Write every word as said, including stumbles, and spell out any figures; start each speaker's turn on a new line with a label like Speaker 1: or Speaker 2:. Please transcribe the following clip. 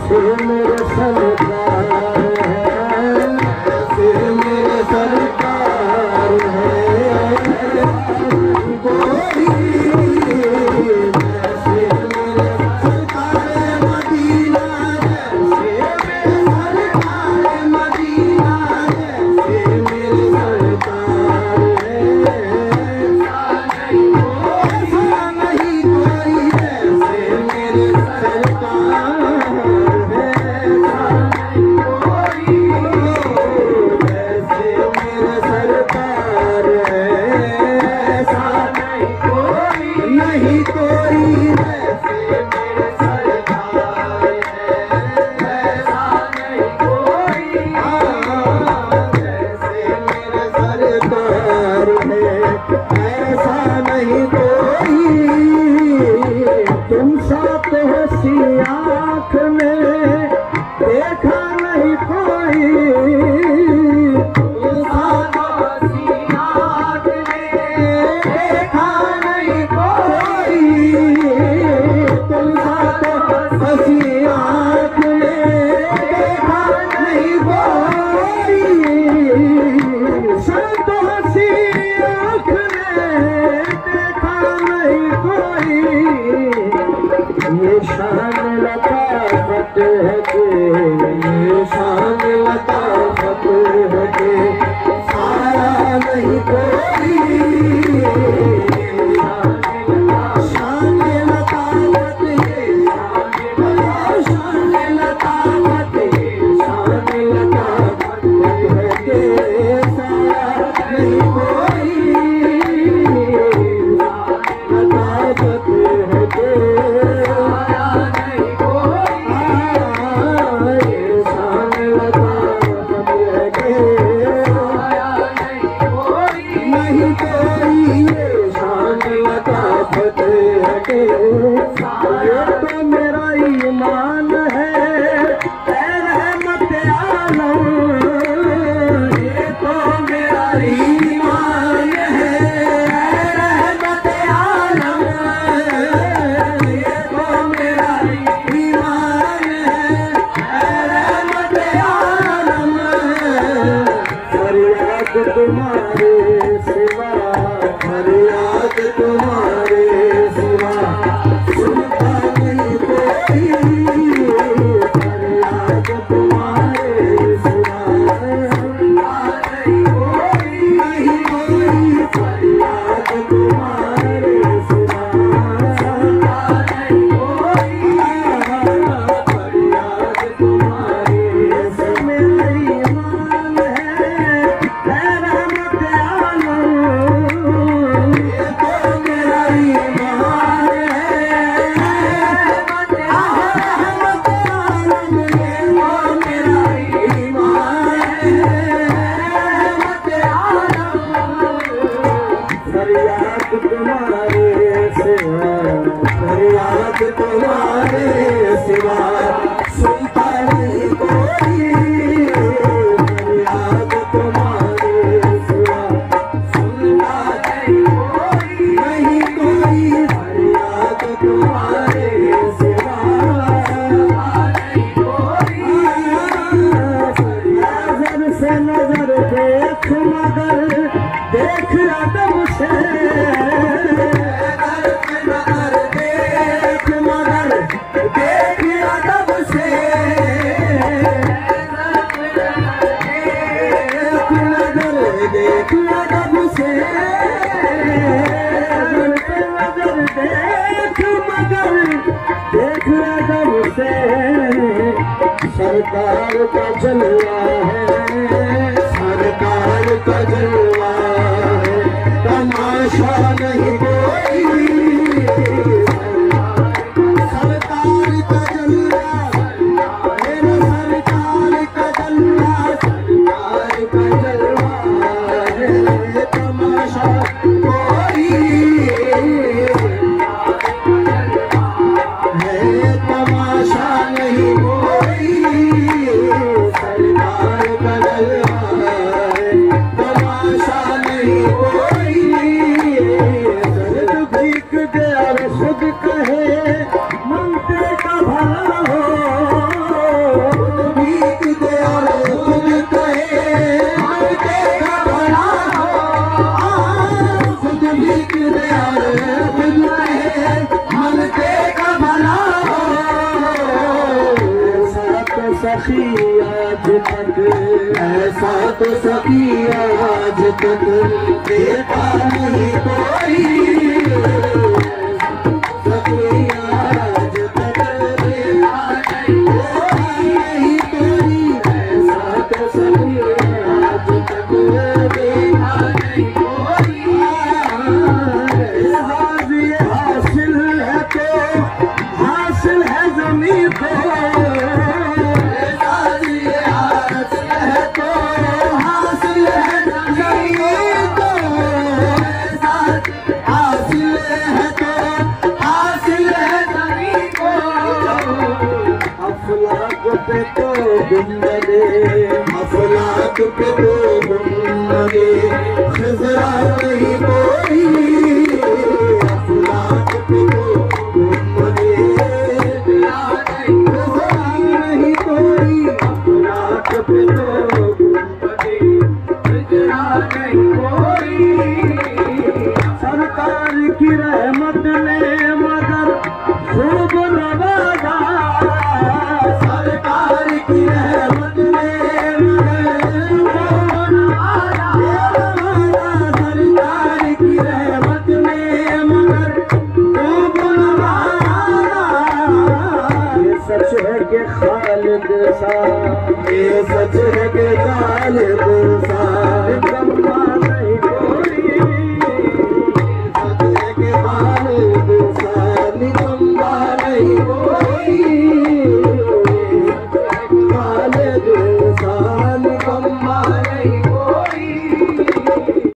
Speaker 1: ऐसे मेरे सरकार है, ऐसे मेरे सरकार है कोई, ऐसे मेरे सरकार मदीना, ऐसे मेरे सरकार मदीना, ऐसे मेरे सरकार है, ऐसा नहीं कोई, ऐसे मेरे सरकार है, ऐसे मेरे सरकार है, ऐसा नहीं कोई, नहीं कोई, ऐसे मेरे सरकार है, ऐसा नहीं कोई, ऐसे मेरे सरकार है, ऐसा नहीं कोई। तुम सा तो हंसी आँख में देखा नहीं कोई, तुम सा तो हंसी आँख में देखा नहीं कोई, तुम सा तो हंसी आँख में देखा नहीं कोई, सा तो हंसी आँख में देखा नहीं कोई। ये शान लताफत है कि, ये शान लताफत है कि सारा नहीं कोई, शान लताफत है, शान लताफत है, शान लताफत है कि सारा नहीं कोई, लताफत है कि ये तो मेरा ईमान है, रहमत आलम, ये तो मेरा ईमान है, रहमत आलम, ये तो मेरा ईमान है, रहमत आलम। फरियाद तुम्हारे सिवा, फरियाद तुम्हारे सिवा सुनता नहीं कोई, फरियाद तुम्हारे सिवा सुनता नहीं कोई, नहीं कोई, फरियाद तुम्हारे सिवा सुनता नहीं कोई, फरियाद तुम्हारे सिवा। मेरा ईमान है, रहमत आलम, ये तो मेरा ईमान है, रहमत आलम, ये तो मेरा ईमान है, रहमत आलम। फरियाद तुम्हारे सिवा, फरियाद तुम्हारे सिवा सुनता नहीं कोई, फरियाद तुम्हारे सिवा सुनता नहीं कोई, नहीं कोई, फरियाद तुम्हारे सिवा नहीं कोई। नजर से नजर देख मगर देख अदब से, नजर से नजर देख मगर देख अदब से, देख नजर देख अदब से, नजर से नजर देख मगर देख अदब से। सरकार का जलवा है, सरकार का जलवा है, तमाशा नहीं कोई, सरकार का जलवा, मेरा सरकार का जलवा, सरकार का जलवा है, तमाशा कोई है, तमाशा नहीं कोई, सरकार का जलवा है, तमाशा नहीं कोई। दर्द भीख सखी आज तक,
Speaker 2: ऐसा तो सखी आज तक देखा नहीं कोई, सखी आज तक देखा नहीं कोई, ऐसा तो सखी आज तक देखा नहीं कोई।
Speaker 1: हाजिर हासिल है तो हासिल है जमीन को, अफलाक पे तो गुंबदे,
Speaker 2: अफलाक पे तो गुंबदे खज़रा नहीं कोई, अफलाक पे तो गुंबदे खज़रा नहीं कोई, अफलाक पे तो गुंबदे खज़रा नहीं कोई।
Speaker 1: सरकार की रहमत ने मगर खूब नवाजा,
Speaker 2: सरकार की रहमत ने मगर खूब नवाजा, सरकार की रहमत ने मगर खूब नवाजा।
Speaker 1: ये सच है कि खालिद सा,
Speaker 2: ये सच है कि खालिद सा